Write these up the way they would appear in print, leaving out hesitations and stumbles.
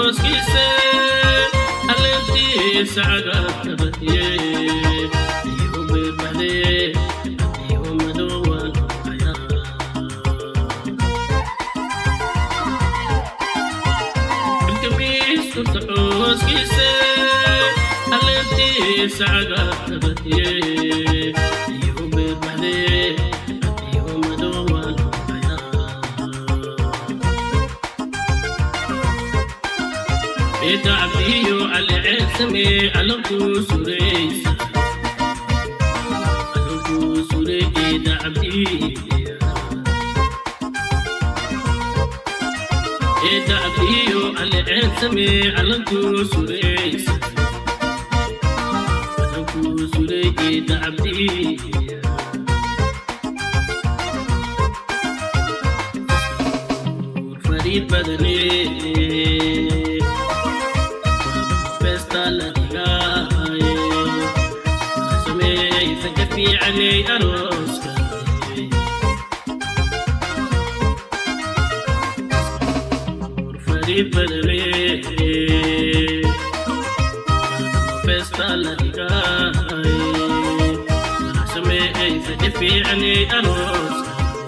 عوسكيسة ألمتي سعقات بديه يوم بالبحلي يوم دوان الكبيس كنت عوسكيسة ألمتي سعقات بديه يوم بالبحلي يوم دوان يتعبيو على عسمي على كسوري يتعبي يتعبيو على عسمي على كسوري يتعبي فريد بدني في علي أروس فريد بدري فيستا لديكاي سمي في علي أروس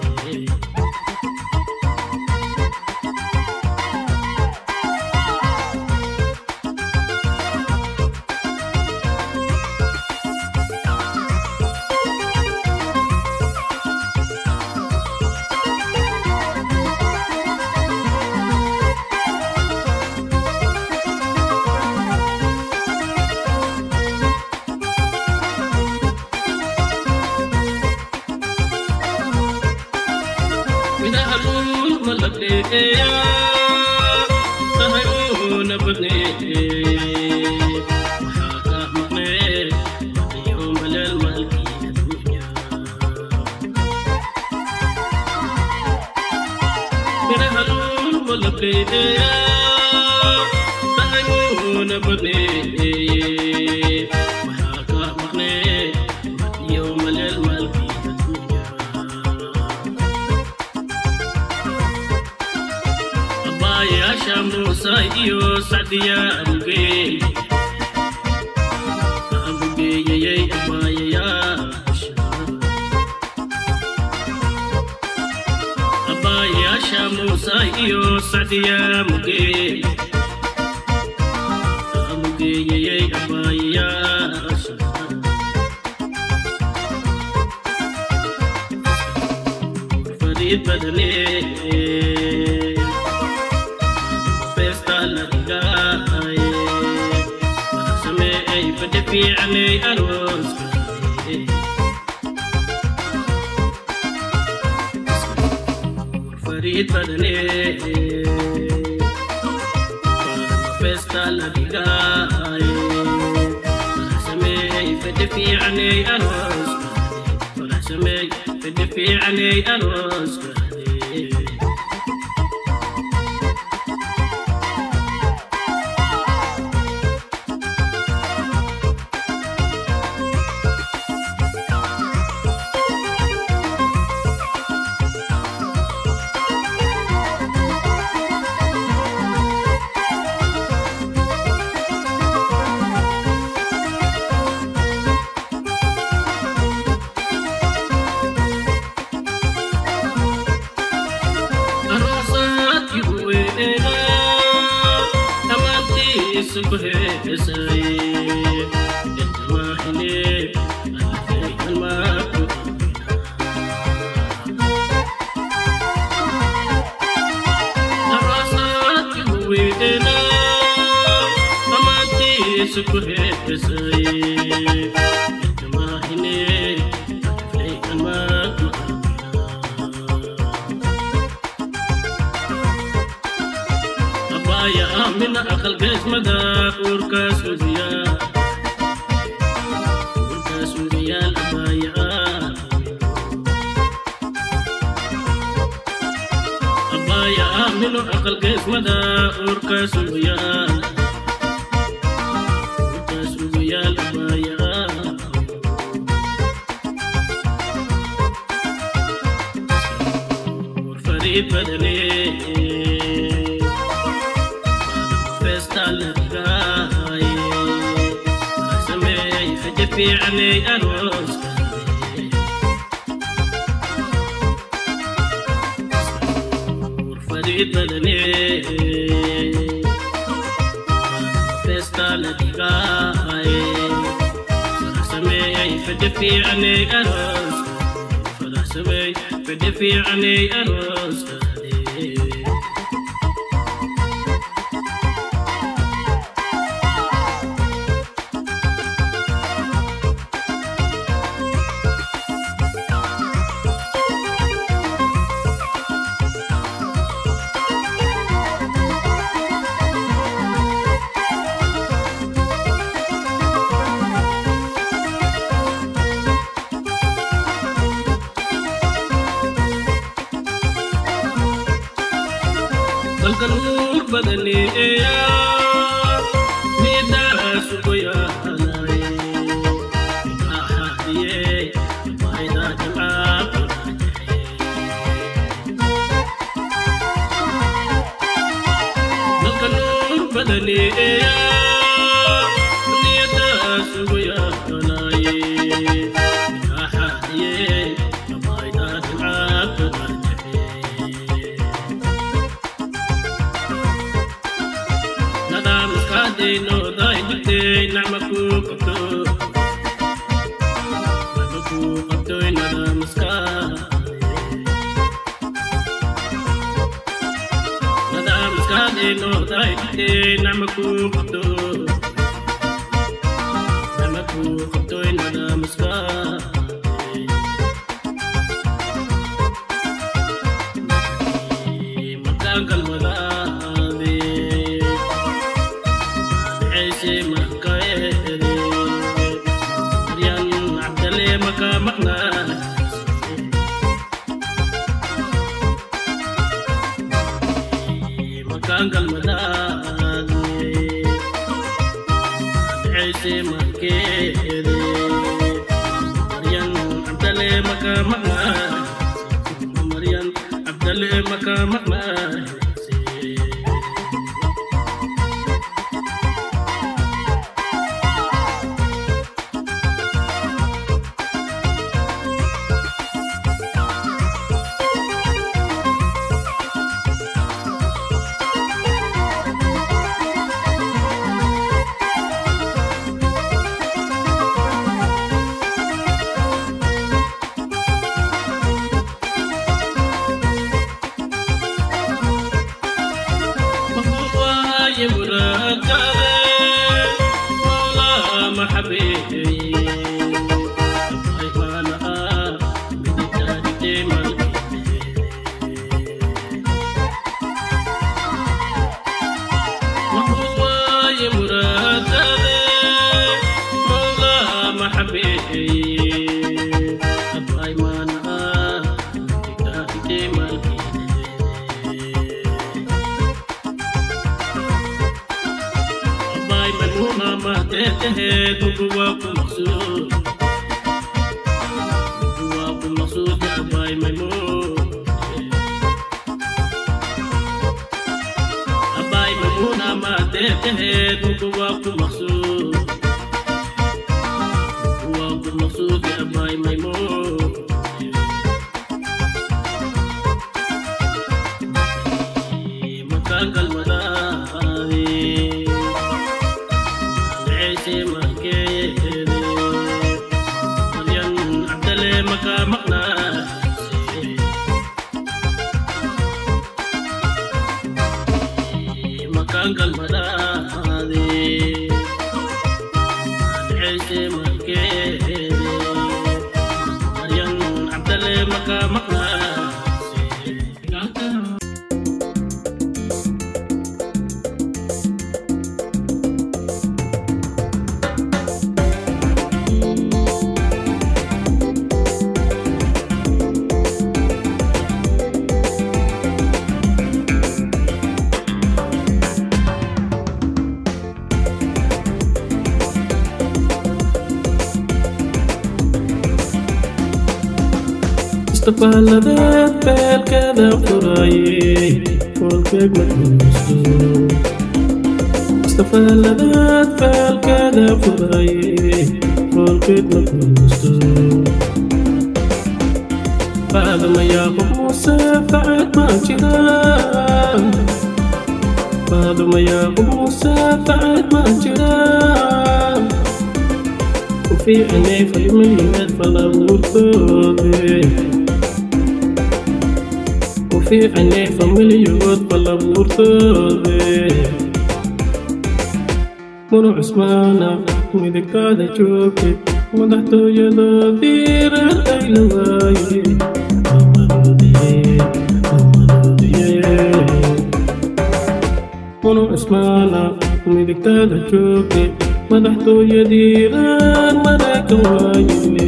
يا تهيون بدني وحاكا مقني يوم للملكي الدنيا برهلون والبلي تهيون بدني وحاكا مقني يوم للملكي يا شموسة يو سعدية أبوكي يا أبايا يا أبايا شموسة يو سعدية أبوكي يا أبايا فريد بدني في علي أروس فريد بدني فيستا لديكاي سمي في علي أروس سمي في علي أروس سبه سعي الجواهلي الفي الماء الراسات يهوينا أماتي سبه سعي الجواهلي الفي الماء يا من أخل قيس مدى وركا سوريا الأبايا أبايا من أخل قيس مدى وركا سوريا الأبايا فريد بدني بدفي عني أروس فريد بدني فيستا لديقاي فرح سمي بدفي عني أروس فرح سمي بدفي عني أروس القلوب بدني يا نيدا سويا لاي احادي بايدا جماعه القلوب بدني يا نيدا سويا لاي احادي بايدا جماعه no dai dite namaku kapto namaska no dai dite namaku kapto namaska matagal wala Manggal madani Aise makere Marian Abdale maka makna Marian Abdale maka makna حبيبي أنا بدي وهو يمراد مولا ما حبيبي أبغى ما أنا بدي ما تهتهي بقواكم مقصود يا باي ميمون أباي ميمونة ما تهتهي بقواكم مقصود يا باي ميمون مكان المداري maka makna makanggal madari aise makere Marian Abdale maka makna استفلت بالكذا فراي فولكك مدوسو استفلت بالكذا فراي فولكت مكوستو بعد ما ياخد موسى فعد ما جرى بعد ما ياخد موسى فعد ما جرى وفي عيني في المليات فلا بورتودي وفي عيني في المليات فلا بورتودي منو عثمانا ميدك هذا جوكي مدحتو يدو دير الأيلواي منو عثمانا ميدك هذا جوكي مدحتو يدير الملاك واي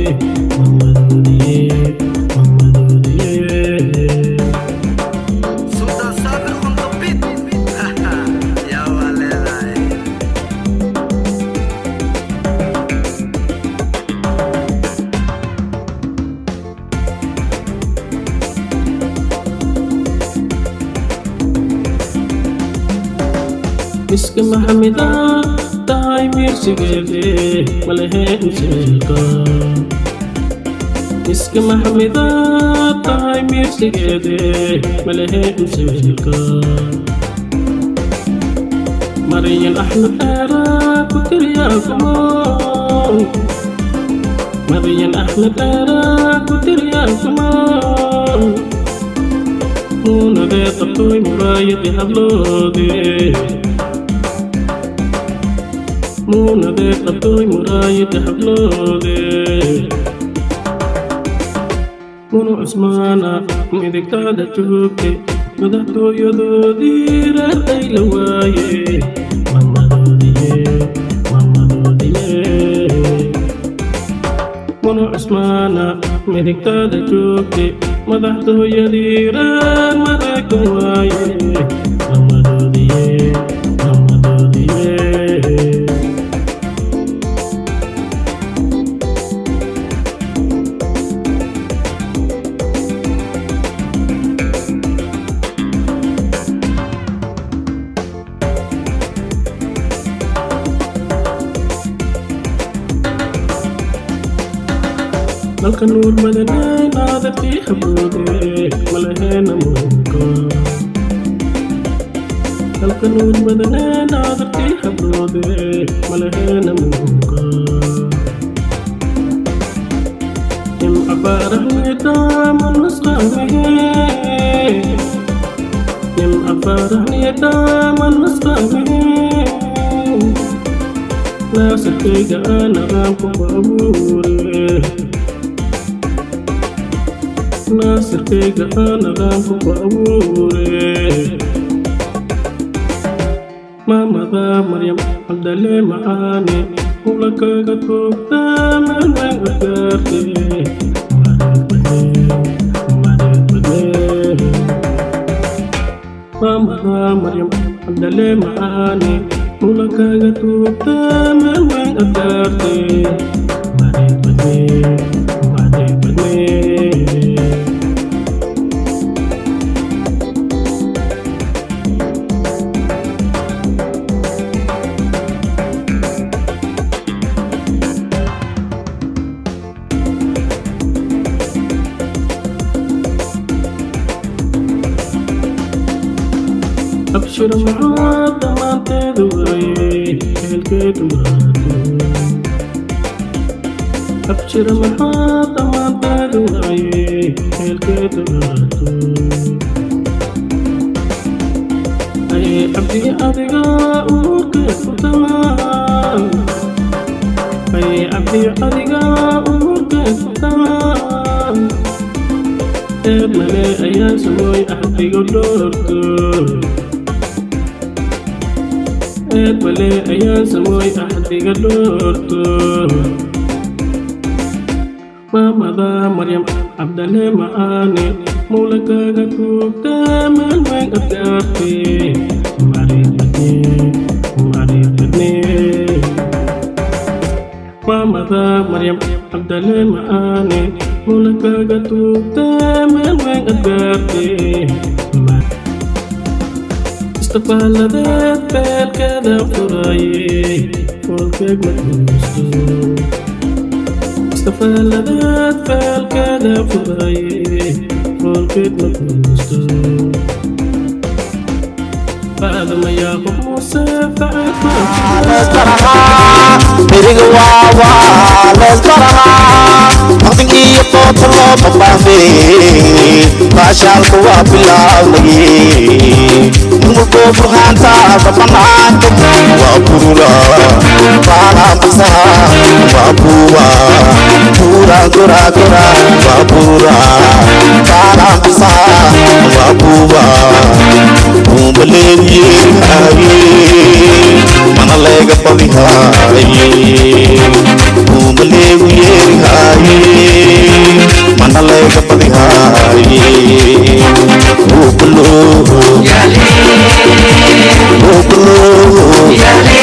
مسك محمدا تاي ميرسيجي ملهي مسيكا مسك محمدا تاي ميرسيجي ملهي مسيكا مريم أحمد أرا كترياكم مريم أحمد أرا كترياكم مونا بيت الطوي مرايد حبلودي مونا بيت الطوي مرايد حبلودي منو عثمانا ميدك تادا جوكي مدحتو يدو دير الأيلواي منو عثمانا ميدك تادا جوكي مدحتو يدير الملاك واي ملك النور بدني نادت في حبودي ملهينا موكا ملك النور بدني نادت في حبودي ملهينا موكا يم أفارحني دام النسخة يم أفارحني دام النسخة لا سكيك أنا غامكم بأبوري ناصر كيغا أنا غامكو بأبوري ماما ذا مريم عبدالي معاني ولك قطوك دامن وين أكارتي ماما ذا مريم عبدالي معاني ولك قطوك دامن وين أكارتي أبشر معاد ما تدوري الكيد مرادو أبشر معاد ما تدوري الكيد مرادو أي عبدي أدقى أوركس تمام أي عبدي أدقى أوركس تمام ملي أيا سوي أحدي قدرتو ملي أيا سوي أحدي قدرتو ماما ذا مريم عبدالي معاني مولك قطوك دامن وين أبدأتي معرفتني ماما ذا مريم عبدالي معاني مولك قطوك دامن وين أبدأتي استفال ذات بالكذا فراي فولكك مكوستو تفلذت فالكذا فضاي فالكد مكوستو هذا ما ياخذ مسافات مريق واوا للزرها مقدني يطوطلو ببامي باشالك وابلاوي نمكو برهانتا ببنانك وابورا بانا بسها وابوا بورا قرا قرا وابورا بانا بسها وابوا بمبليني mana lega pali hai umlewi hai mana lega pali hai uplo yale uplo yale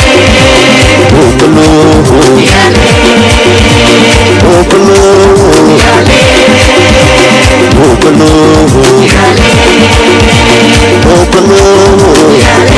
uplo yale uplo yale uplo yale uplo yale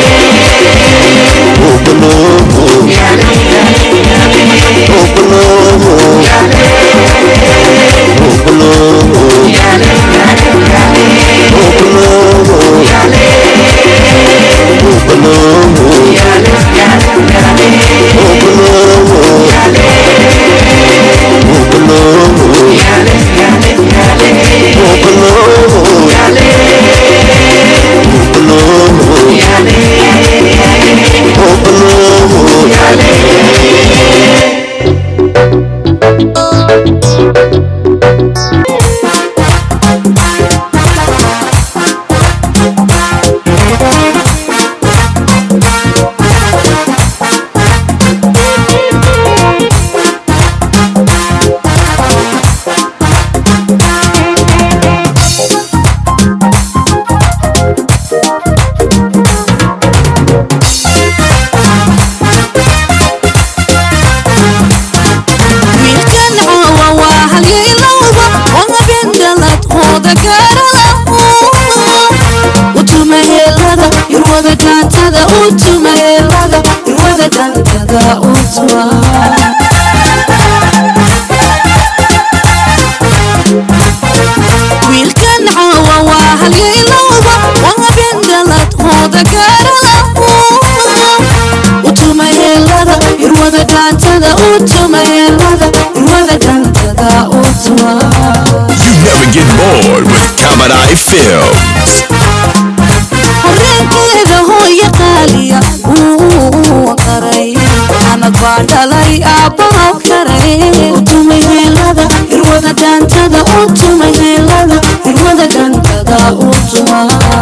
Films. Horrenkeyga hooyo qaaliya qaray anad baa dhalay aabbaha karay utumay heelada irwada dhaantada utumay heelada irwada dhaantada utuma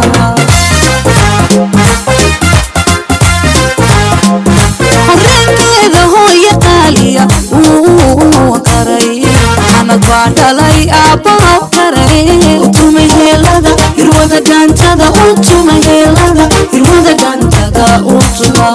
horrenkeyga hooyo qaaliya qaray anad baa dhalay aabbaha karay utumay heelada irwada dhaantada utuma heelada irwada dhaantada utuma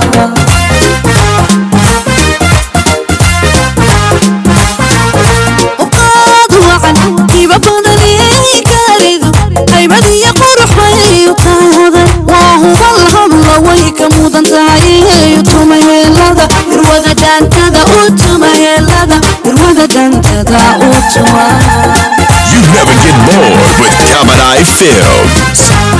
uqaad wacan kiba badani kaaridu haybadiya qurux bay utaadan waa hubal habla way ka mudan tahay utuma heelada irwada dhaantada utuma heelada irwada dhaantada utuma You never get bored with Kamadai Films.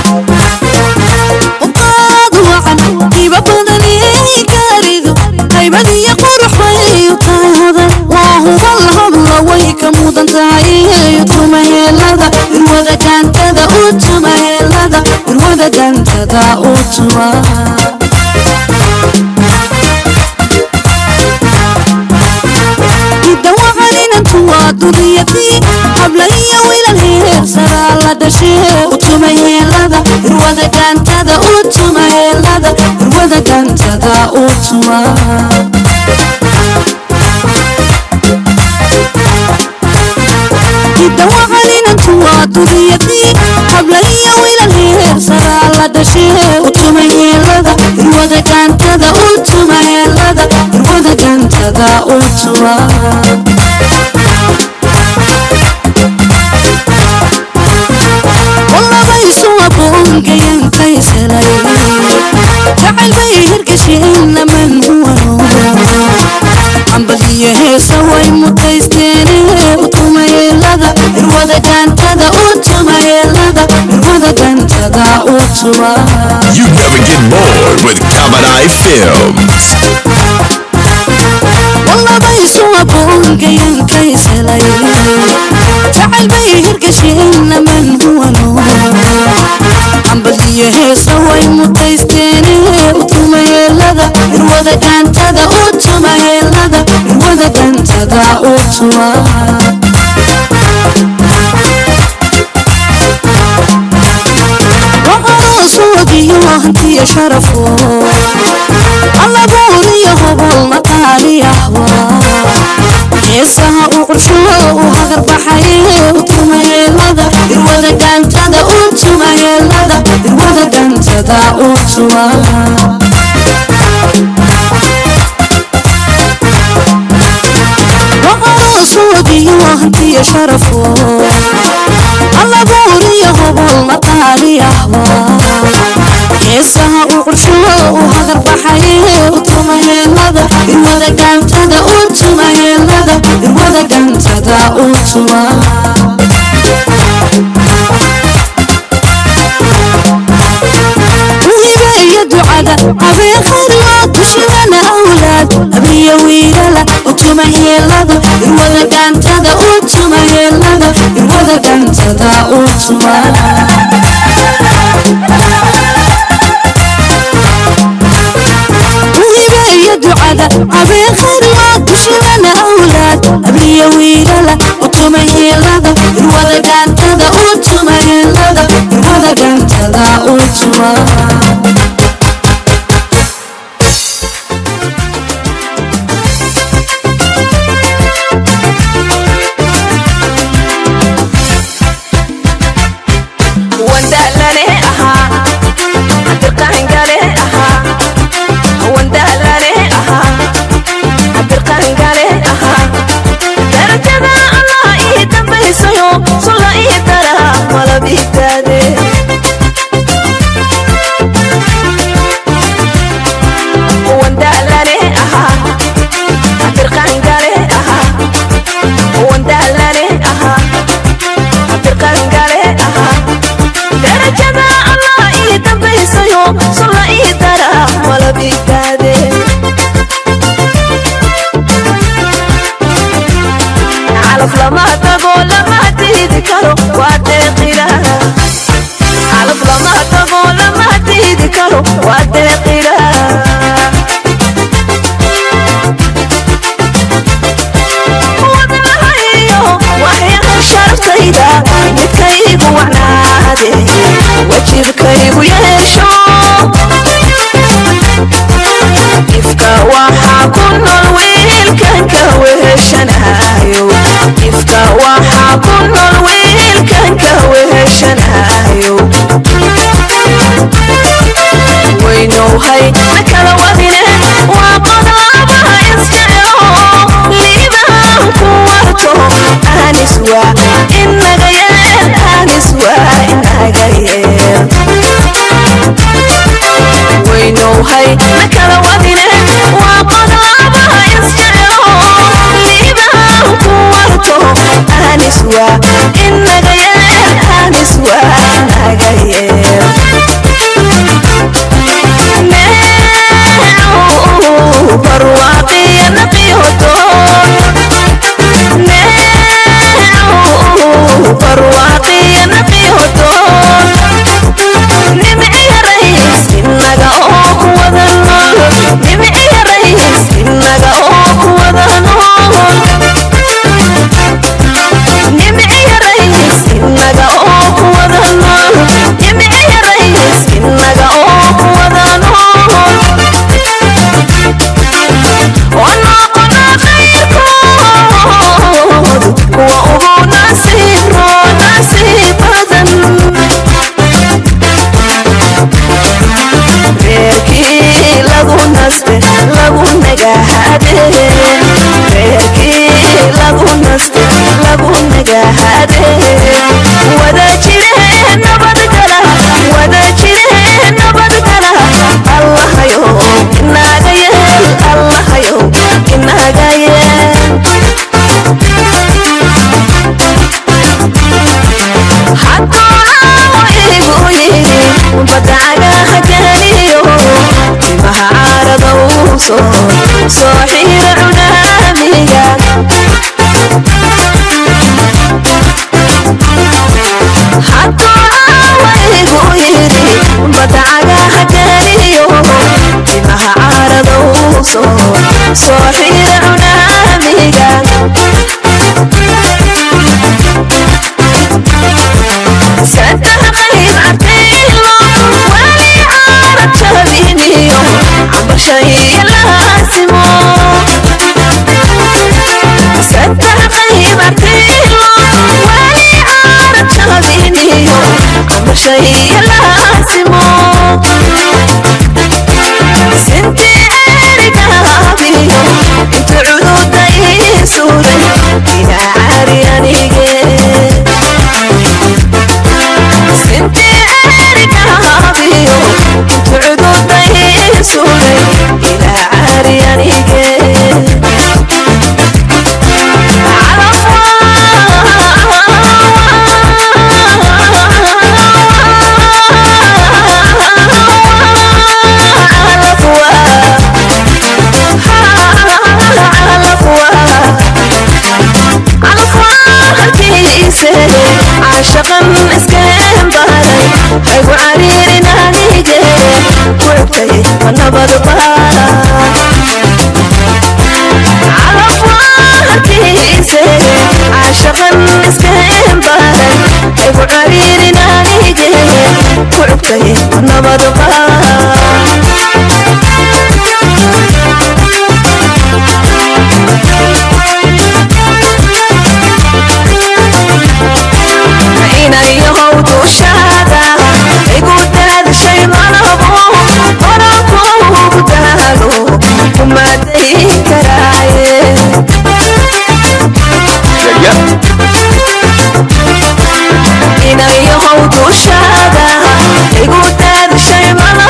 uqaad wacan kiba badani kaaridu haybadiya qurux bay utaadan waa hubal habla way ka mudan tahay utuma heelada irwada dhaantada utuma heelada irwada dhaantada utuma دنيتي قبل هي ويل الهير سرى على دشيه وتما هيلada irwada dhaantada utuma heelada irwada dhaantada utuma يدوعلين انتوا دنيتي قبل هي ويل الهير سرى على دشيه وتما هيلada irwada dhaantada utuma heelada irwada dhaantada utuma جعل بيهر كشينا من هو عم بليه سوي متيس You never get bored with Kamadai Films. والله بيسوى بونقين كيسلي تعال بيهر كشينا من هو نور عم بديه سوي متيستيني وتما يلدا الوضع كان تدا وتما يلدا الوضع كان تدا وتما وقروسودي وانتي يا شرفو الله بوري هبل مطالي أحوال يسها وقرشوه وهذا بحيه وتما يلدا الوضع كان تدا وتما يلدا الوضع كان تدا وتما وقروسودي وانتي يا شرفو الله بوري هبل مطالي أحوال يسها وقرشوه وهذا بحيه وتما يلدا الوضع كان تدا وتما يلدا الوضع كان تدا وتما وهي يدعى أبي خيرات وشلنا أولاد أبي ويلا وتما يلدا الوضع كان تدا وتما يلدا الوضع كان تدا وتما دعاء أبي خيرات وشلنا أولاد أبي ويلا وتما يلدا الوضع كان تدا وتما يلدا الوضع كان تدا وتما وعبتي ونبض بارا على فاركيسي عاشقا مسكين بارا ايبو عريري نانيجي وعبتي ونبض بارا عينا يهود وشادا يقول هذا الشي ما نبوه ورقوه بدالو وما تيكرايه عينا يهود وشادا يقول هذا الشي ما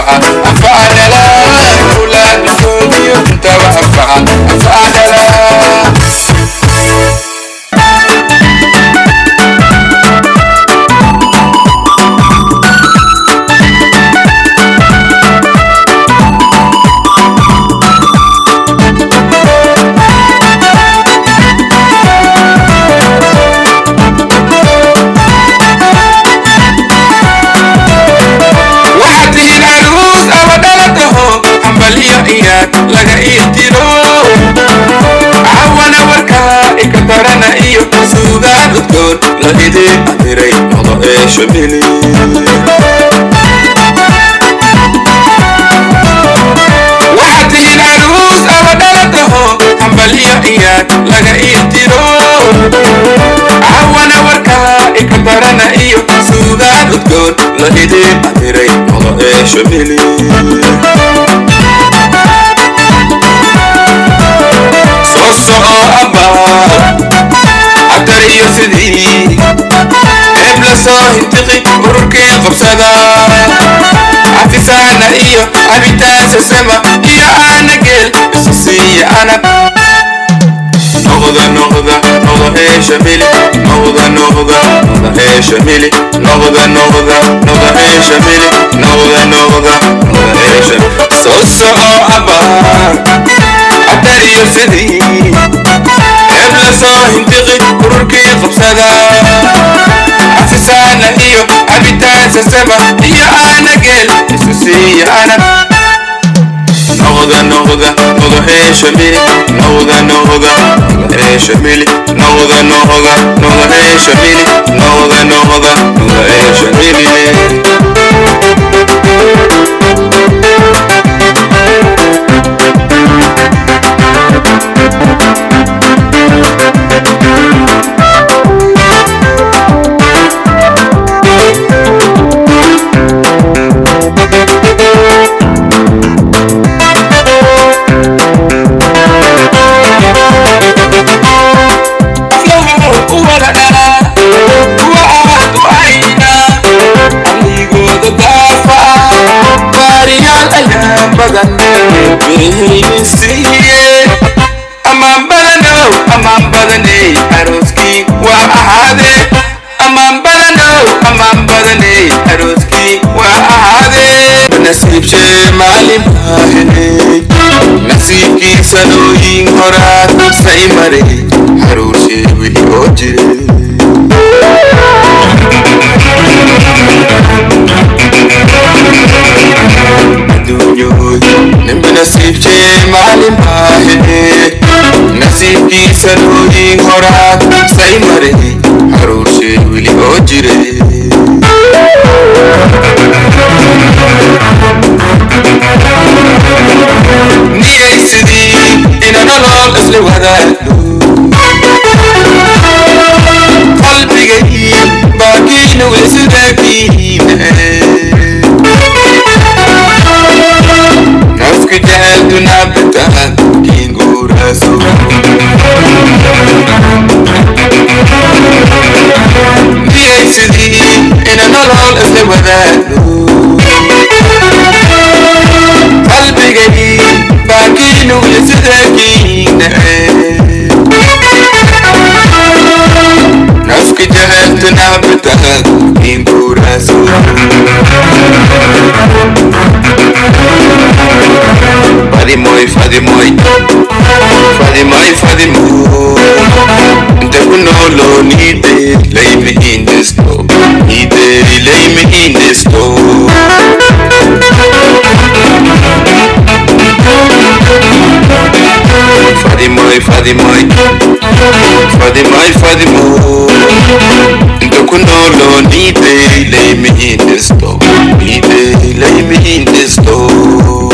أفعل أولاد كودي أنت وأفعل laga iitiro awana warka ikatarana iyo suugaan udgoon la idin atiray nodo ee shamili waxaad tihiin aruus ama dhalataho hambaliyo iyaad laga iitiro awana warka ikatarana iyo suugaan udgoon la idin atiray nodo ee shamili عطري سدي قبل صاحبتي وركي قبصدا عفسانا إيو عبيتاس السما إيو أنا قل بسوسي أنا نغضة نغضة نغضة هي شميلي نغضة نغضة نغضة هي شميلي نغضة نغضة نغضة هي شميلي نغضة نغضة نغضة هي شميلي سوسو أبا عطري سدي قبل صاحبتي وركي قبصدا عفسانا إيو عبيتاس السما إيو أنا قل بسوسي أنا نغضة نغضة نغضة هي شميلي نغضة نغضة نغضة هي شميلي نغضة نغضة نغضة هي شميلي نغضة نغضة نغضة هي شميلي أمام بدني أروسكي وأحادي أمام بدني أروسكي وأحادي نسيب شيء مالي ماهني نسيبكي سنوين هرات سيمري هروشي ويلي أوجري نسيب شيء مالي ماهني نسيبكي سنوين هرات سيمري هروشي ويلي أوجري نيي سدي إنا نلول أسلي ودادو قلبي جايين باكين وسداكين نفك جهلتنا بتهان كينغو راسو نيي سدي إنا نلول أسلي ودادو قلبي جايين باكين وسداكين نفك جهلتنا بتهان كينغو راسو Fadimoy Inte kunolo nide lay me in this door Nide lay me in this door Fadimoy Inte kunolo nide lay me in this door Nide lay me in this door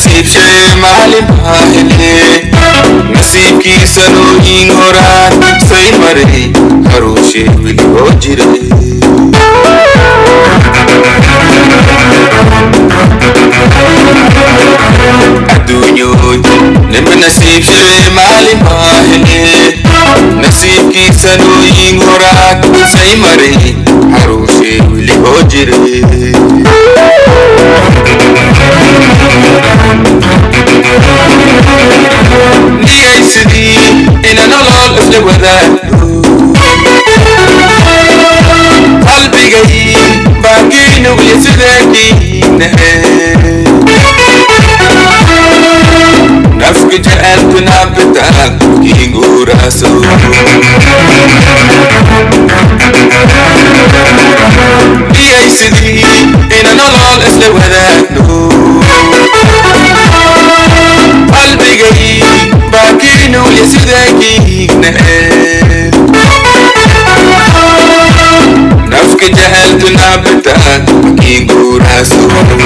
nasiib shay maalin baahile nasiibkii sanooyin horaan say maray haruushee wili oo jiray adduunyoy nima nasiib shay maalin baahile nasiibkii sanooyin horaan say maray haruushee wili oo jiray niyay sidii ina nolol isla wadaagno qalbigay baakiinugli sideekiinahe nafka jecaltuna bitaan kiinguuraaso niyay sidii ina nolol isla wadaagno qalbigay baakiinugli sideekiinahe nafka jecaltuna bitaan kiinguuraaso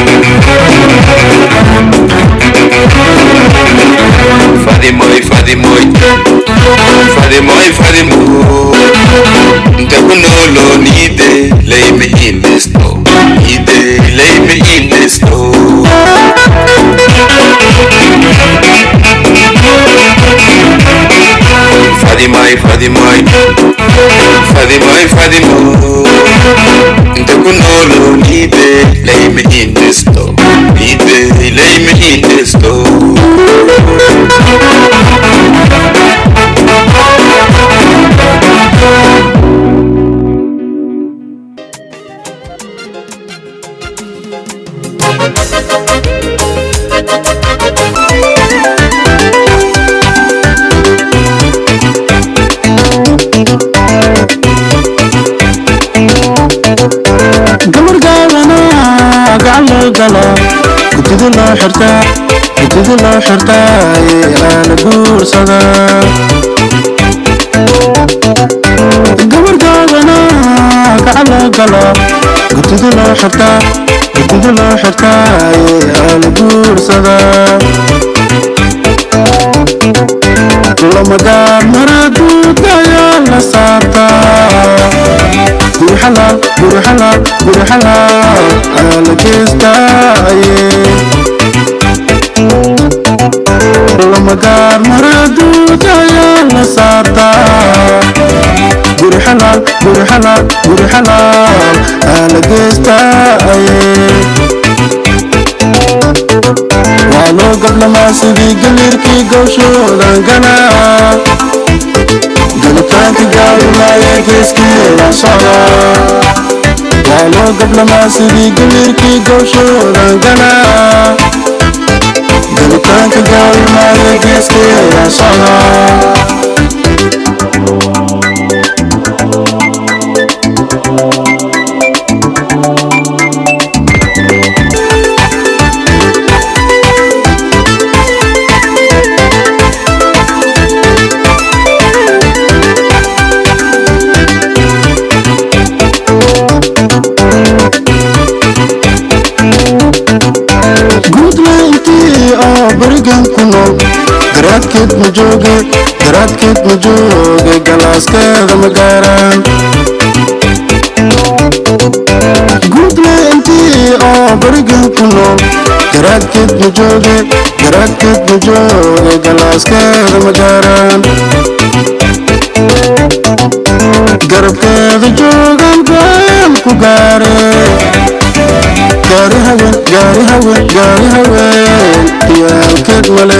Fadimoy, Fadimoy, Fadimoy, Fadimoy. Takunolo nide, lay me in this door. Nide, lay me in this door. Fadimoy, Fadimoy, Fadimoy, Fadimoy. Takunolo nide, lay me in this door. Nide, lay me in this door. كتد الله حرتاي أنا قرصنا قبر قابنا قعلا قلا كتد الله حرتاي أنا قرصنا لما قام مرادو دايا لساتا قولي حلال قولي حلال قولي حلال أنا كيستاي لما قام مرادو دايا لساتا قولي حلال قولي حلال قولي حلال أنا كيستاي والو قبل ما سيدي قليركي قوشو دانقنا قلتانك قاوي ما يكيسكي لا صعبا والو قبل ما سيدي قليركي قوشو دانقنا قلتانك قاوي ما يكيسكي لا صعبا garaadkeed ma jooge galaaskeeda ma gaaraan guudle intii oo barigan ku nool garaadkeed ma jooge galaaskeeda ma gaaraan garabkeeda joogan go'aan ku gaare gaari haween iyaalkeed male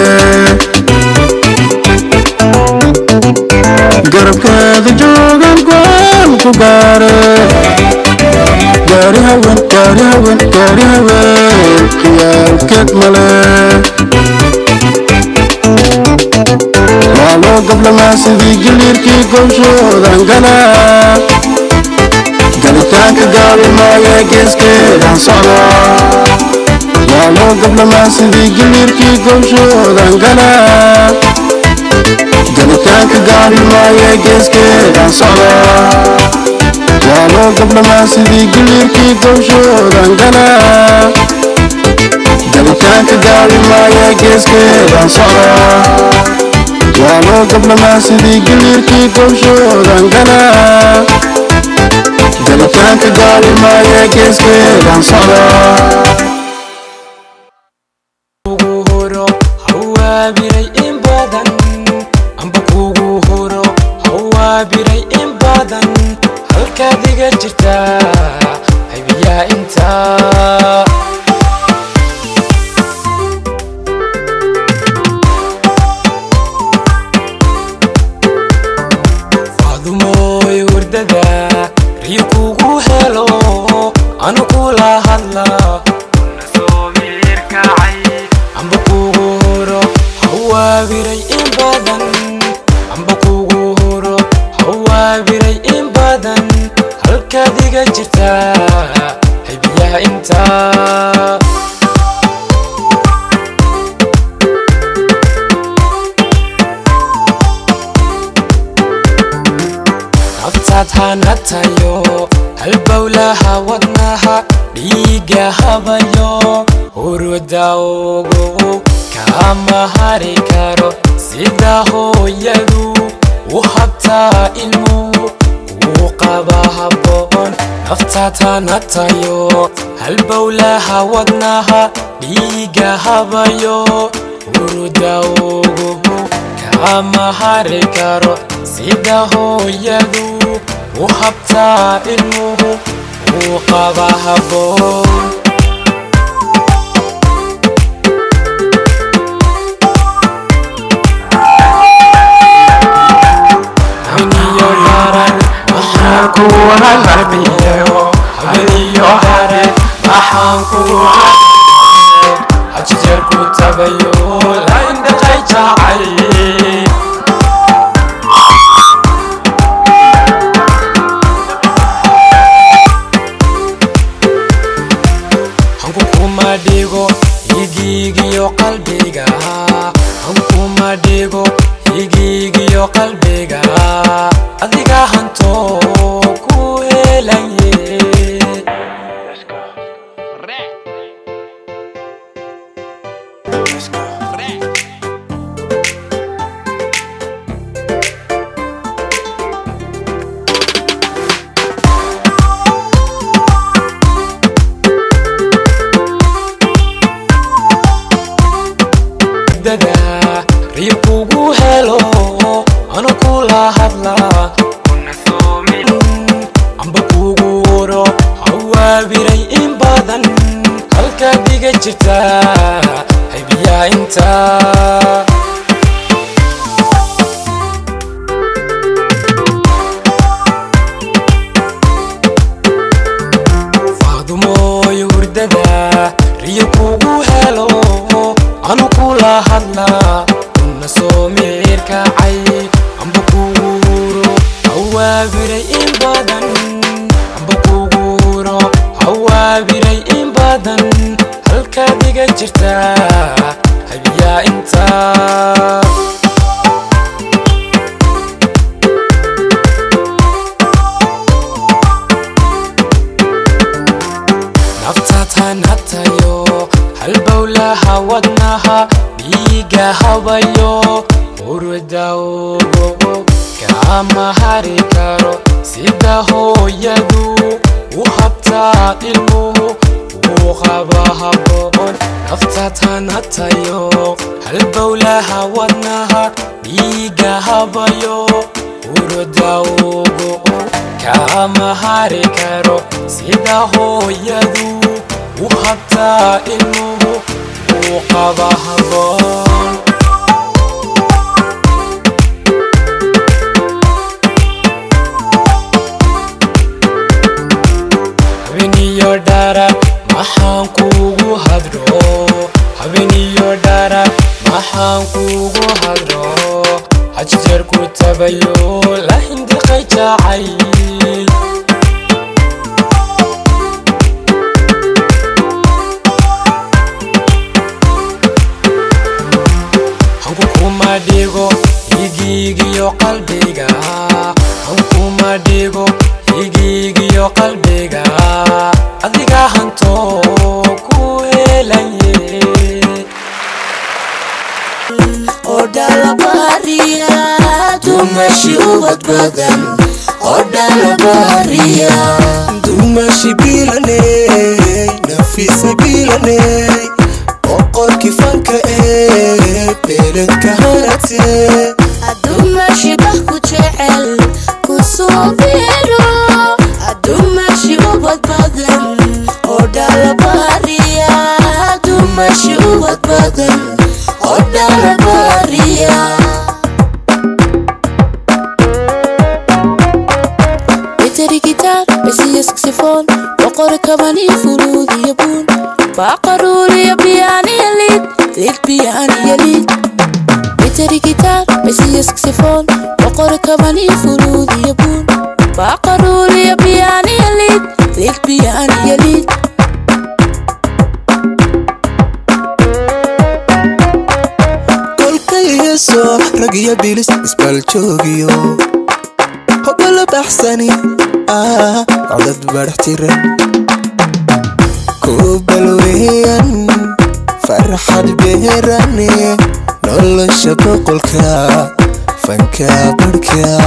garabkeeda joogan go'aan ku gaare gaari haween khiyaalkeed male waa loo gablamaa sidii galiirkii gowshoodan gala galitaanka gaabi maaye geeskeedan socda waa loo gablamaa sidii galiirkii gowshoodan gala galitaanka gaabi maaye geeskeedan socda waa loo gablamaa sidii galiirkii gowshoodan gala galitaanka gaari maaya geeskeedaan socda yaaloo gablamaa sidii galiirkii gowshoodan gala galitaanka gaari maaya geeskeedaan socda biray in badan amba kugu horo biray in badan halkaad iga jirta haybiyaa inta faadumoy hurdada riyo kugu helo anu kula hadla una soo miirkacay amba kugu horo biray in badan amba kugu horo biray in badan halkaad iga jirta haybiyaa inta naftaad hanatayo halbowlaha wadnaha dhiiga habayo huruda ogo kama hari karo sida hooyadu u habtaa ilmuhu uu qaba habboon naftaad hanatayo halbowlaha wadnaha dhiiga habayo huruda ogo kama hari karo sida hooyadu u habtaa ilmuhu uu qaba habboon habeniyo hare maxaan kugu hajijeer ku tabayo laindhaqay jacay hanku kuma dhigo higiigiyo qalbiga hankuma dhigo higiigiyo qalbiga adiga hanto ku helaye dada riyo kugu helo anu kula hadla una soo min amba kugu horo biray in badan halkaad iga jirta haybiyaa inta faadumoy hurdada riyo kugu helo anu kula hadla una soo miirkacay amba kugu horo biray in badan amba kugu horo biray in badan halkaad iga jirta haybiyaa inta naftaad hanatayo halbowlaha wadnaha dhiiga habayo huruda ogo kama hari karo sida hooyadu u habtaa ilmuhu uu qaba habboon naftaad hanatayo halbowlaha wadnaha dhiiga habayo huruda ogo kama hari karo sida hooyadu u habtaa ilmuhu uu qaba habboon habeniyo dhara maxaan kugu hadro habeniyo dhara maxaan kugu hadro hajijeer ku tabayo la hindiqay jacay hanku kuma dhigo higiigiyo qalbiga hankuma dhigo higiigiyo qalbiga adiga hanto ku helaye dumashi ubad badan oo dhalabariya dumashi bilane nafisa bilane boqorki fanka beelanka harate dumashi bah ku jecel ku soo biiro dumashi ubad badan oo dhalabariya dumashi ubad badan oo dhalabariya guitar, basiya saxophone, boqor kaban iyo fuluud iyo buun, baqaruur iyo piano iyo lead piano iyo lead. Guitar, basiya saxophone, boqor kaban iyo fuluud iyo buun, baqaruur iyo piano iyo lead piano iyo lead. Kolka yeeso rag iyo bilis isbal joogiyo hobala baxsani عدد برحترن كوبل وين فرحة بهراني نول شبق الكا فنكا بركا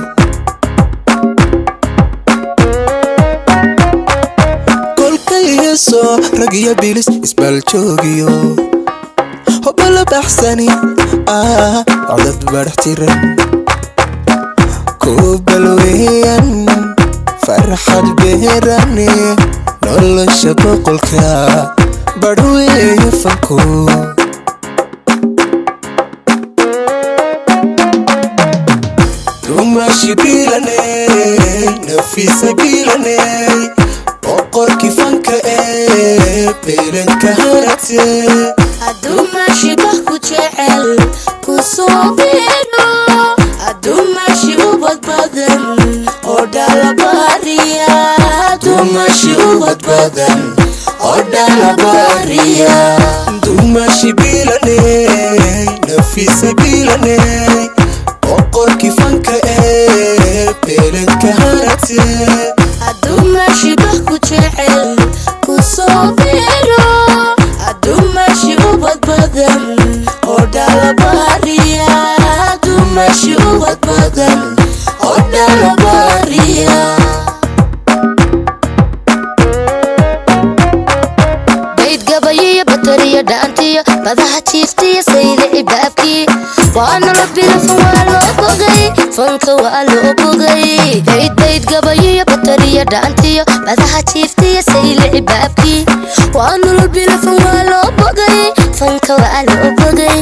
كل كيسو رقيا بيلس اسبال جوغيو هبل بحسني عدد برحترن كوبل وين فرحة بهراني نول شبق الكا بروي يفنكو دوماشي بيلاني نفيسة بيلاني بقر كيفانكا بيلانكا هارتي دوماشي بحكو جعل كوصوبينو دوماشي ubad badan oo dhalabariya dumashi ubad badan oo dhalabariya dumashi bilane nafisa bilane boqorki fanka beelanka harate dumashi bah ku jecel ku soo biiro dumashi ubad badan oo dhalabariya dumashi ubad badan oo dhalabariya bayd gabayiya batariya dhaantiya badaha jiiftiya sayda ibaabkii waana rabbina waa loo bogay fanka waa loo bogay bayd gabayiya batariya dhaantiya badaha jiiftiya sayda ibaabkii waana rabbina waa loo bogay fanka waa loo bogay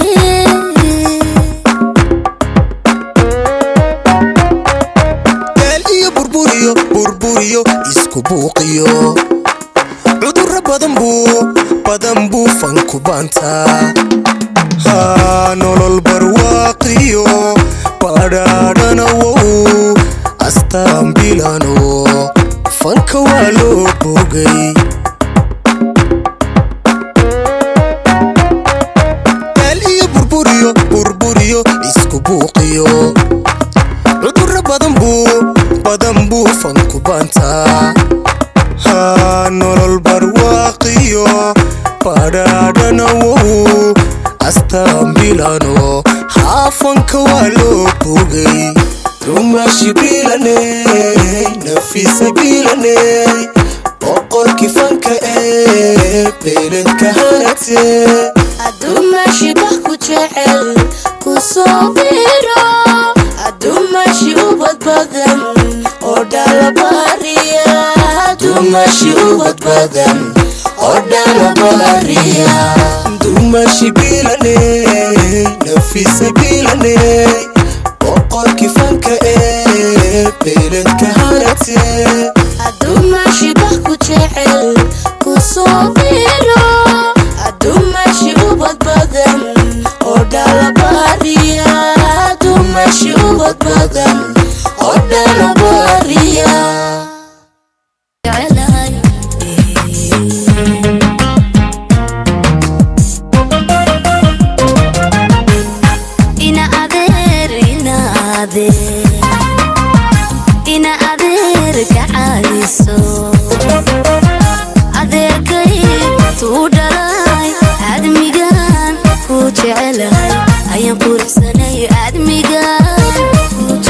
burburiyo isku buuqiyo cudurra badan buu fanku baantaa nolol barwaaqiyo badhaadhana wow astaan bilano fanka waa loo bogay daal iyo burburiyo isku buuqiyo cudurra badan buu fanku baantaa nolol barwaaqiyo badhaadhana wow astaan bilano fanka waa loo bogay dumashi bilane nafisa bilane boqorki fanka beelanka harate dumashi bah ku jecel ku soo biiro dumashi ubad badan oo dhalabariya dumashi ubad badan oo dhalabariya dumashi bilane nafisa bilane boqorki fanka beelanka harate dumashi bah ku jecel ku soo biiro dumashi ubad badan oo dhalabariya dumashi ubad badan oo dhalabariya ina adeer gacaliso adeerkay tuu dhalay admigan ku jecelahay ayaan quruxsanay admigan ku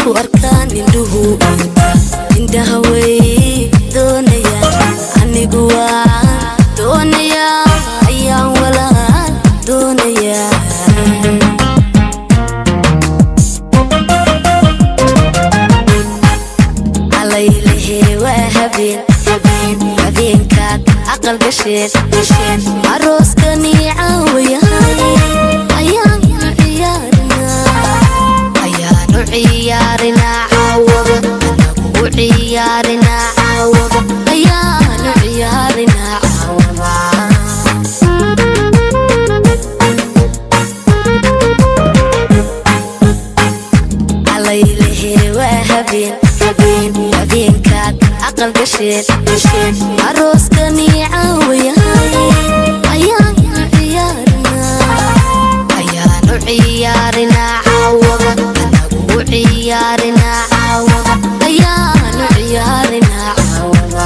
arkaan indhuhu indhaha way doonayaan anigu waan doonayaa ayaan walaan doonayaa alaylehe waa habeenkaad aqal gasheen arooskani caawayahay ayaanu ciyaarinaa caawada anagu ciyaarinaa caawada ayaanu ciyaarinaa caawada alaylehe waa habeenkaad aqal gasheen arooskani caawayahay ayaanu ciyaarinaa caawada anagu ciyaarinaa caawada ayaanu ciyaarinaa caawada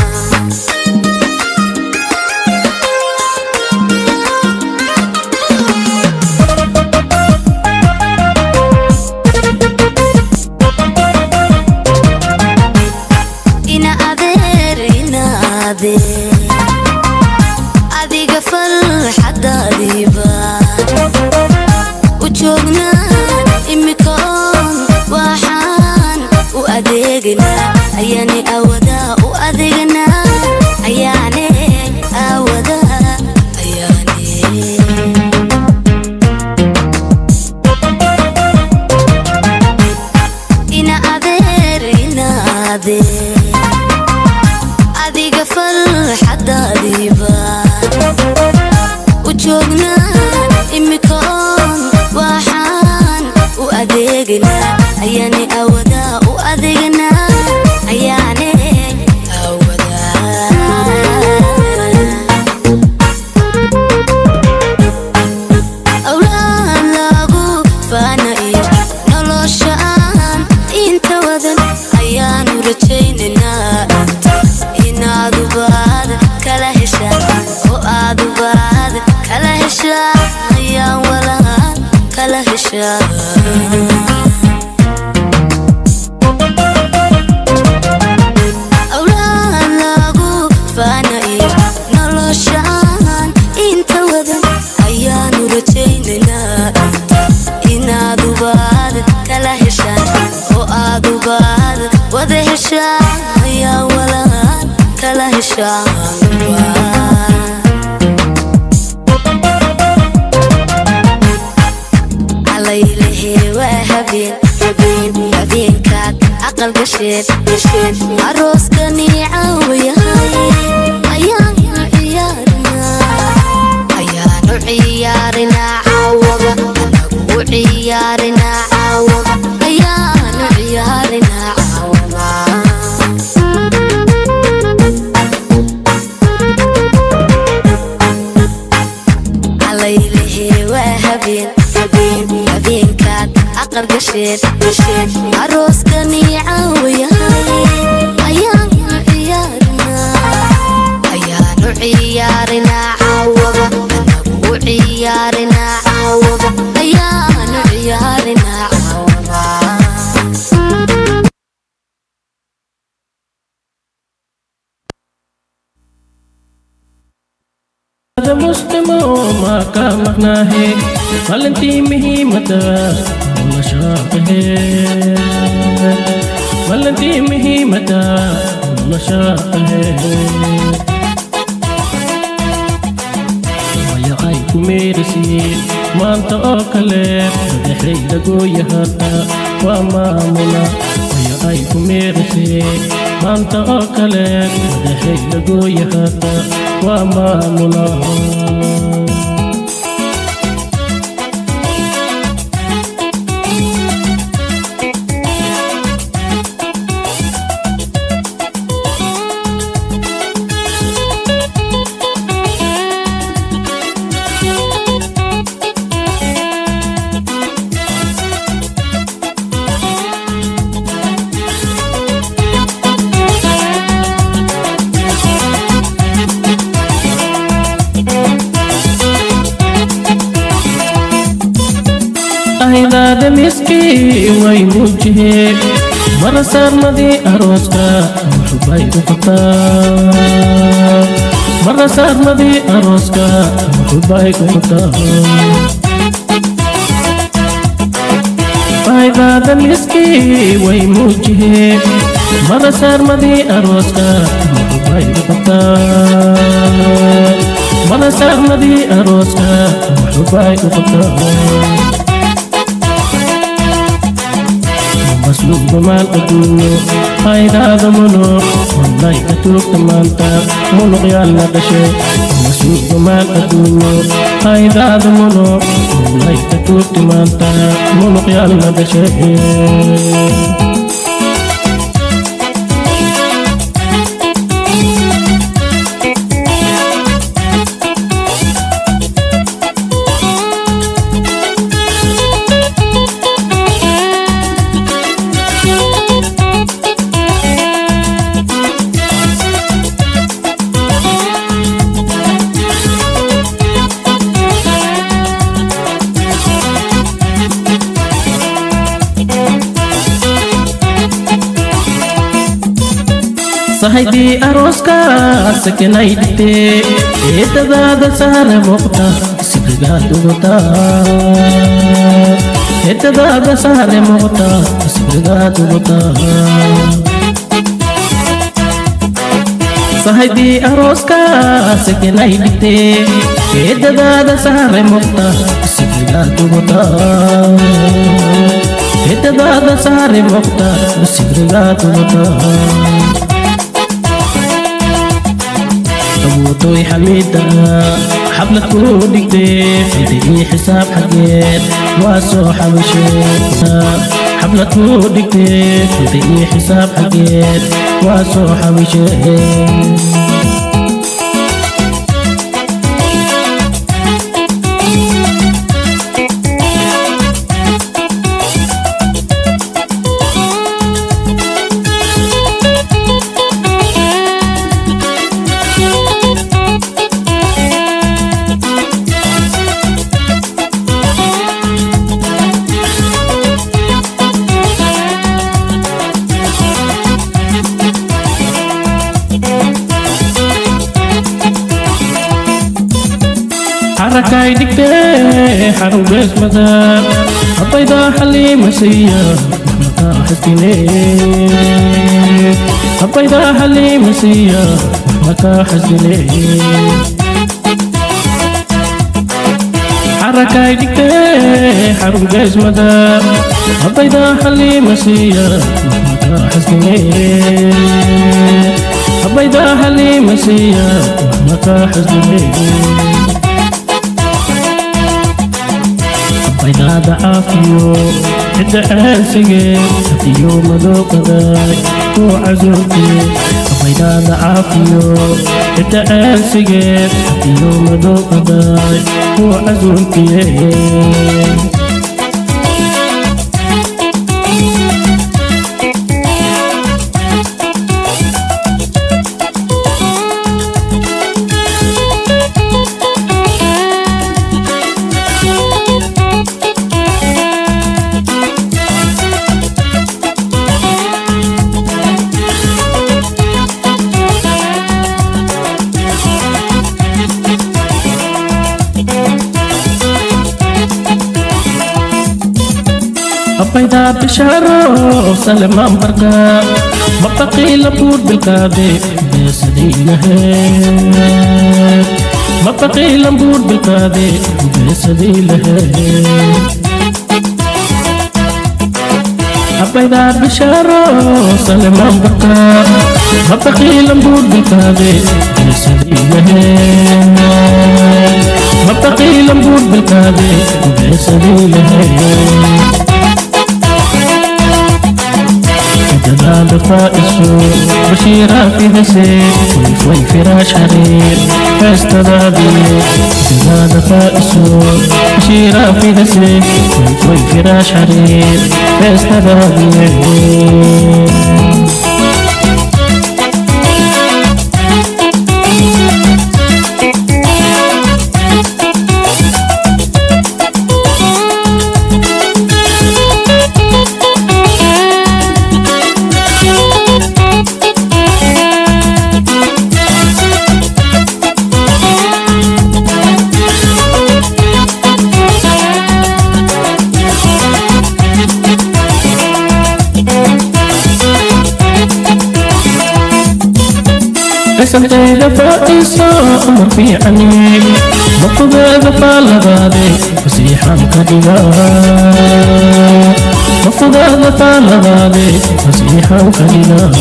adiga farxadaadiiba u joognaa imikoon waxaan u adeegnaa ayaani awadaa u adeegnaa ayaane awadaa ayaane ina adeer adiga farxadaadiiba u joognaa imikoon waxaan u adeegnaa ayaani awadaa u adeegnaa ayaane awadaa awlaan lagu faanayo nolosha aan inta wadan ayaanu rajaynaynaa inaad kala heshaa oo aad kala heshaa ayaan walaan kala heshaa awlaan lagu faanayo noloshaan inta wadan ayaanu rajaynaynaa inaad kala heshaa oo aad wada heshaa ayaan walaan kala heshaa alaylehe waa habeenkaad aqal gasheen arooskani caawayahay ayaanu ciyaarinaa caawada anagu ciyaarinaa caawada ayaanu ciyaarinaa caawada alaylehe waa habeenkaad aqal gasheen arooskani caawayahay ayaanu ciyaarinaa caawada anagu ciyaarinaa caawada ayaanu ciyaarinaa caawada مسلم وما كمقناه فلنتي مهمة ونشاطه فلنتي مهمة ونشاطه ويا عيكو ميرسي ما انت اوكلك بدحي لقو يهتا وما ملا ويا عيكو ميرسي ما انت اوكلك بدحي لقو يهتا وما ملا miskii way muujiyeen marasaarmadii arooska waxbay u qabtaa marasaarmadii arooska waxbay u qabtaa faydada miskii way muujiyeen marasaarmadii arooska waxbay u qabtaa marasaarmadii arooska waxbay u qabtaa مسلوب مال الدنيا هيدا منو والله كتوك تمانتا منو غيال نقشي مسلوب مال الدنيا هيدا منو والله كتوك تمانتا منو غيال نقشي صحيدي أروسكا سكناي دتي إتداد سهر مقطع سبقات وقطع إتداد سهر مقطع سبقات وقطع صحيدي أروسكا سكناي دتي إتداد سهر مقطع سبقات وقطع إتداد سهر مقطع سبقات وقطع أبوتوي حميدة حبلة كودك فيدي حساب حقيت واسو حبشيت حبلة كودك فيدي حساب حقيت واسو حبشيت حركاي دكتي حرب اسمها البيضة حليمة سيا مكا حسيني البيضة حليمة سيا مكا حسيني حركاي دكتي حرب اسمها البيضة حليمة سيا مكا حسيني البيضة حليمة سيا مكا حسيني بيضا عافيو عدة أنسية يوم ذوق ذاك وعزوتي بيضا عافيو عدة أنسية يوم ذوق ذاك وعزوتي بيضا بشارو سلمان برقا مبقي لبور بالقادي بسدي لهيك مبقي لبور بالقادي بسدي لهيك بيضا بشارو سلمان برقا مبقي لبور بالقادي بسدي لهيك مبقي لبور بالقادي بسدي لهيك جمال فائسو بشيرة في هسيك وي فراش حرير فاستدابي جمال فائسو بشيرة في هسيك وي فراش حرير فاستدابي قسمتي فائسة أمر في عني مقضى ذفال غادي فسيحا كدنا مقضى ذفال غادي فسيحا كدنا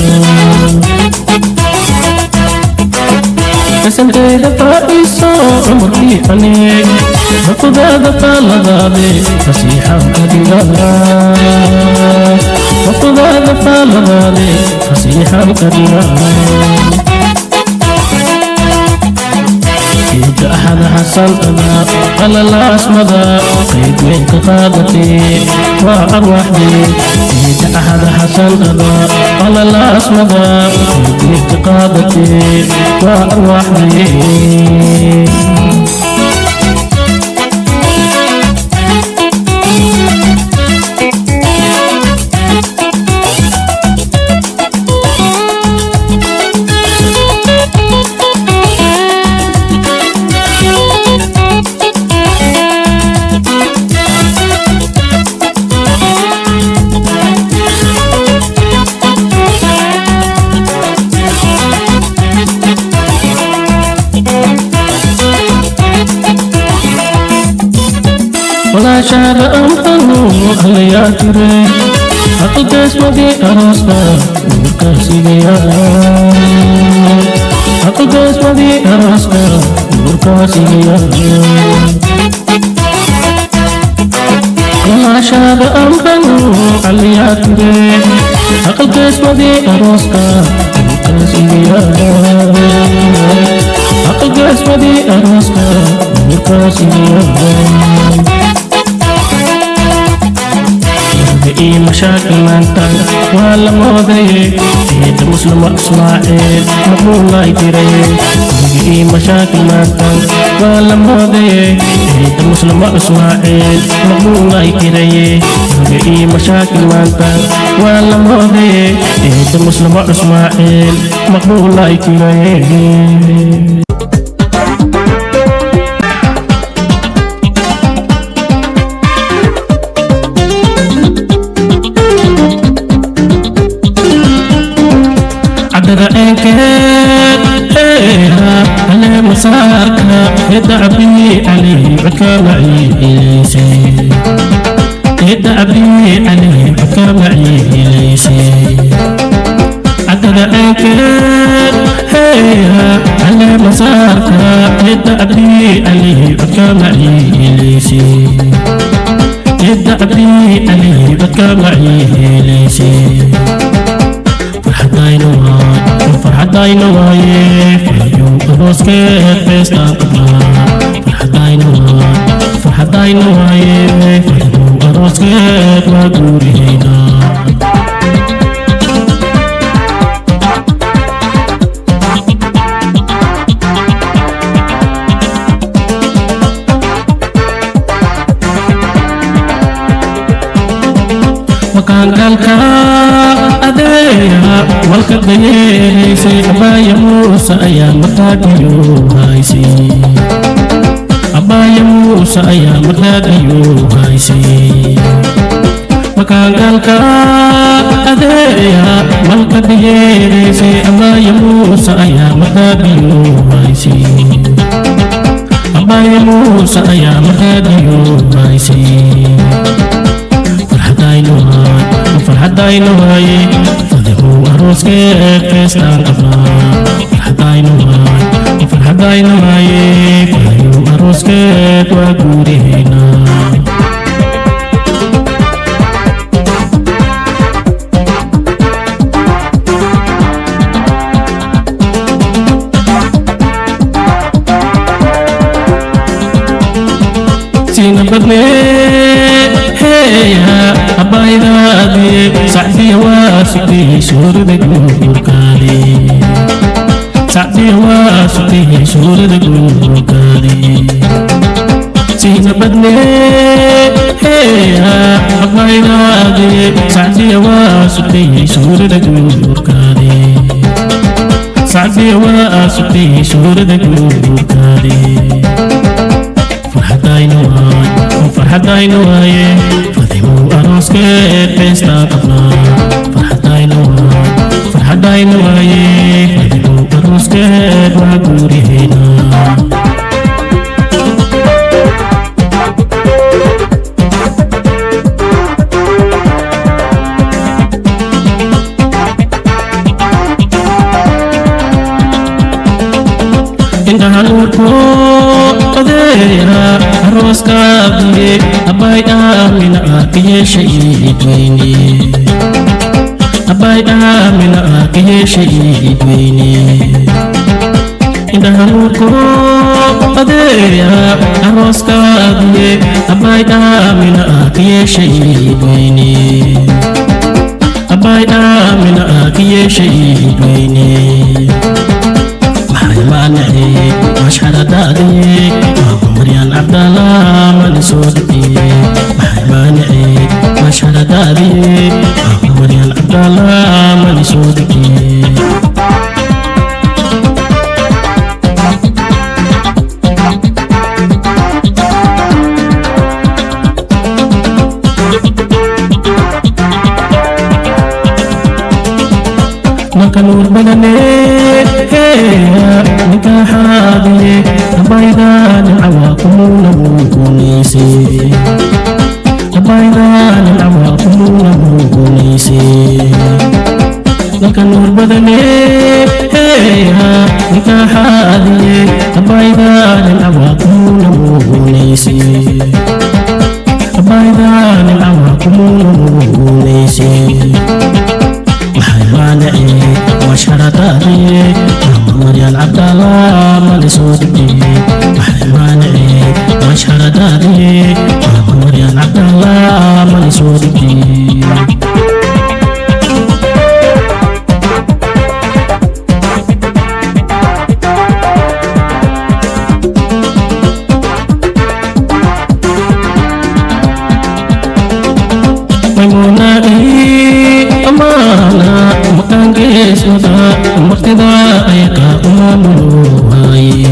قسمتي فائسة أمر في عني مقضى ذفال غادي فسيحا كدنا مقضى ذفال غادي فسيحا كدنا إذا أحد حصل أنا قال الله اسمها قيد منك قادتي وأرواح دي إذا أحد حصل أنا قال الله اسمها قيد منك قادتي وأرواح دي ولا شعر أمطنه أهليا تري أقل قسمتي أرسنا وركاسينيا أقل قسمتي أرسنا وركاسينيا ولا شعر أمطنه أهليا تري أقل قسمتي أرسنا وركاسينيا أقل قسمتي أرسنا وركاسينيا إيه مشاكل منتن ولا موضي إيه مسلم إسماعيل مقبول لا يتري إيه مشاكل منتن ولا موضي إيه مسلم إسماعيل مقبول لا يتري إيه مشاكل منتن ولا موضي إيه مسلم إسماعيل مقبول لا يتري رأيك أنا مسارك يدعبي علي بكامعي إليسي يدعبي علي بكامعي إليسي عد رأيك أنا مسارك يدعبي علي بكامعي إليسي يدعبي علي بكامعي إليسي فرحتاين واي فيوم روسكي فيستا فرحتاين واي فيوم روسكي ودورينا مكان كالكا أديها والكدير سي أبايا موسى أيام متاكيو هايسي أبايا موسى أيام متاكيو هايسي مكان كالكا أديها والكدير سي أبايا موسى أيام متاكيو هايسي أبايا موسى أيام متاكيو هايسي فرحتاين واي فدهو أروسكي فيستان قبلا فرحتاين واي فدهو أروسكي وقورينا سينا بدني هيا أبايدادي سعدي واسقي سور دقور كالي سعدي واسقي سور دقور كالي سينا بدني هيا أبايدادي سعدي واسقي سور دقور كالي سعدي واسقي سور دقور كالي فرحتاين واي فدهو أروسكي فيستا قبلا فرحتاين واي فدهو أروسكي أروسكابي أباي آمن آكي شيء دويني أباي آمن آكي شيء دويني إنها نوكو أديا أروسكابي أباي آمن آكي شيء دويني أباي آمن آكي شيء دويني مانعي مشهد دادي مريان عبد الله من سودتي مانعي مشهد دادي مريان عبد الله من سودتي نور بدني نكاح هذه أبايدان العواقم نبوكونيسي أبايدان العواقم نبوكونيسي لك نور بدني نكاح هذه أبايدان العواقم نبوكونيسي أبايدان العواقم نبوكونيسي مانعي وشرطاتي مريان عبد الله من سودتي مانعي وشرطاتي مريان عبد الله من سودتي مرتضى أيك أمامروهاي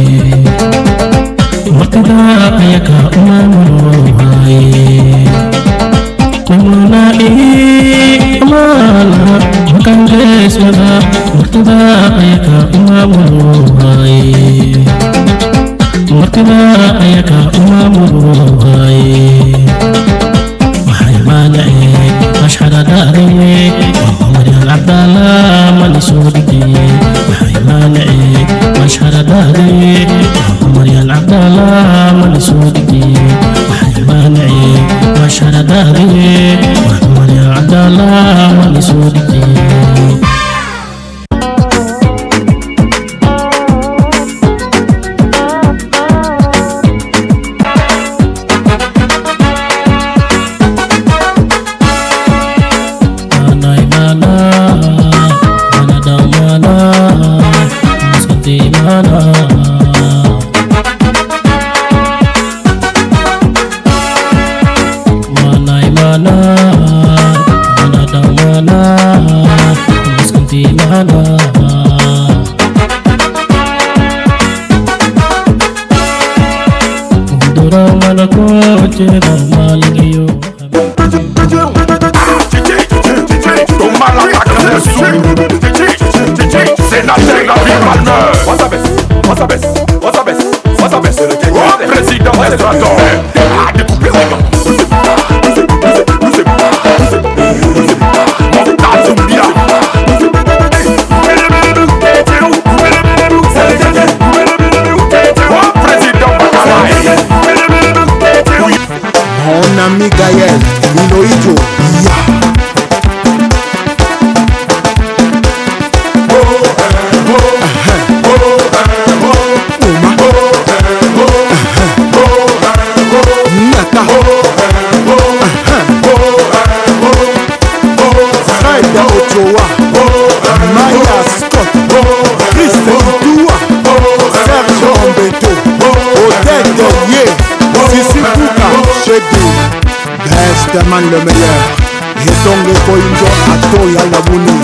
مرتضى أيك أمامروهاي ممنائي أمانا مكان جيس مدى مرتضى أيك أمامروهاي مرتضى أيك أمامروهاي مانعي مشهد داري مريان عبد الله من سودتي مانعي مشهد داري مريان عبد الله من سودتي مانعي مشهد داري مريان عبد الله من سودتي Mon ami Gaël, Linoïjo, demande le meilleur. Et donc le coinjo à toi à la bouni.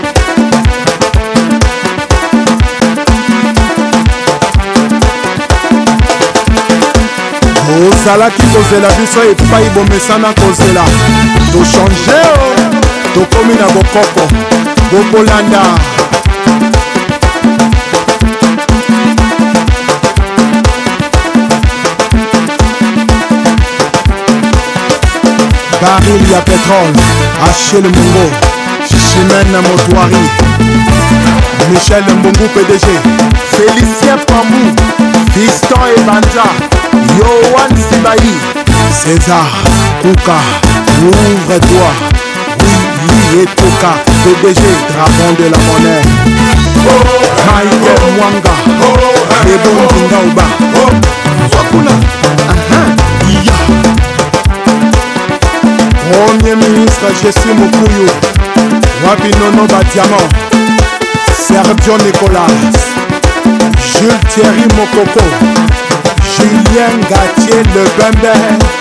ozalaki kozela biso epai bomesana kozela tochange tokomi na bokoko bokolanda baril ya pétrole Achille Mongo Chimène Motoari Michel Mbongo PDG Félicien Pamou Fiston et Banja Yohan Sibaï, César, Kouka, ouvre-toi. Oui, et Toka, PDG, dragon de la monnaie. Michael Mwanga, Lebon Kingaouba. Wakuna, Premier ministre Jessie Mokuyu, Wabinono Badiamant, Sergio Nicolas, Jules Thierry Mokoko, Julien Gatier Le Bembe.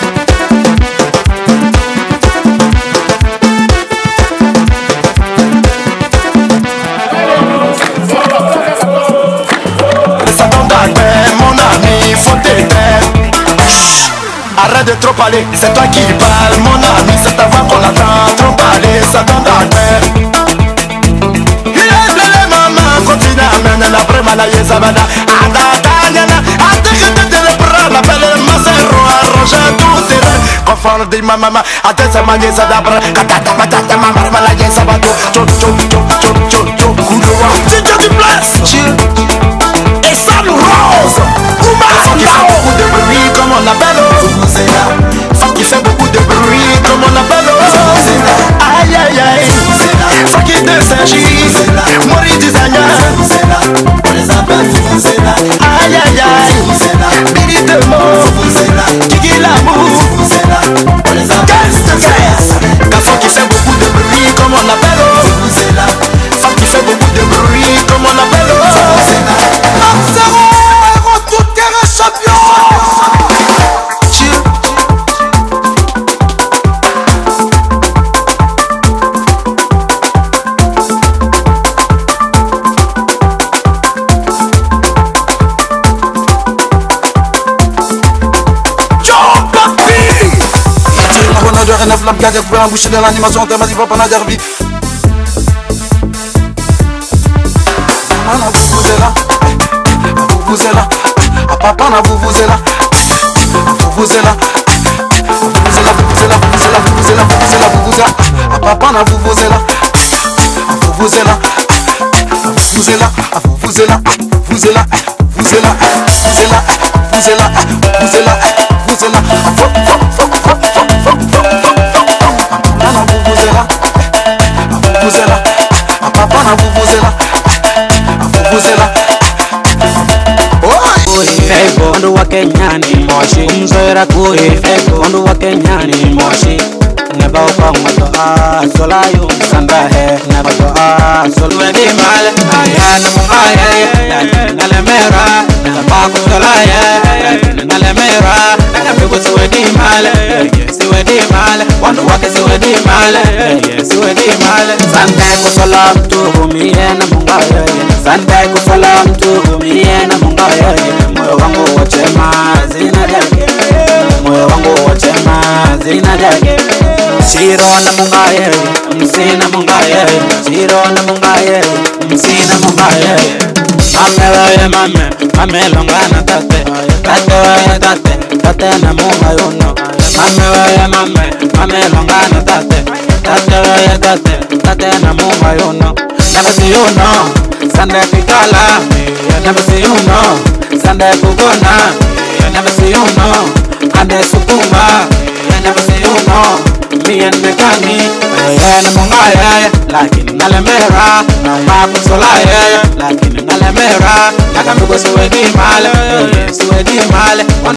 Mon ami, faut t'aider. Arrête de trop parler, c'est toi qui parles. Mon ami, c'est ta voix qu'on attend. Trop parler, ça donne la paix. Il est blé, maman, continue à mener la prima, la yezabada. Adadanyana, adekete de le bras, la belle masero, arrange tout tes rêves. Confondre des maman, adesa ma yezabra. Katata, matata, maman, la yezabado. Tchou, tchou, tchou, tchou, tchou, tchou, koudoua. Ginger du place, et ça nous rose. Faut qu'il fait beaucoup de bruit comme on appelle. Faut qu'il fait beaucoup de bruit comme on appelle. Aïe aïe aïe. Faut qu'il te s'agisse. Mourir designer. On les appelle Fufuzela. Aïe aïe aïe. Billy de mort. Kiki l'amour. On les appelle Fufuzela. Faut qu'il fait beaucoup de bruit comme on appelle. Faut qu'il fait beaucoup de bruit comme on appelle. Champion. Gardez, vous pouvez emboucher de l'animation, thème, il va pas derby. Maman, vous êtes là. Vous êtes là. Papa, vous êtes là. Vous êtes là. Vous êtes là, vous êtes là, vous êtes là, vous êtes là, vous êtes là, vous êtes là. Papa, vous êtes là. Vous êtes là. Vous êtes là. Vous êtes là. Vous êtes là. Vous êtes là. Vous êtes là. Vous êtes là. Vous êtes là. Vous êtes là. Vous êtes là, papa, vous êtes là, vous êtes là. Fego, ando wa Kenyani moshi, mzoera kui. Fego, ando wa Kenyani moshi. Neba upa mwato solayo sandahe. Neba to solwedi male, ayana mungaye, nalemera, nabako solaye, nalemera, nabiko swedi male, swedi male, wando wake swedi male, swedi male. Sandai kusalam tu miena mungaye, sandai kusalam tu miena mungaye. Moyo wangu wachema zina dage, moyo wangu wachema zina dage. Shiro na mungaye, msina mungaye, shiro na mungaye, msina mungaye. Mame longana tate, tate na mungayo no. Mame longana tate, tate na mungayo no. Never see you no, Sunday pikala. Never see you no, Sunday kugona. Never see you no, ande sukuma. Never see you no, me and Mekani. Na mungaye, lakini nalemera. Na makusolaye, lakini nalemera. Nakambigo suwedi male, suwedi male.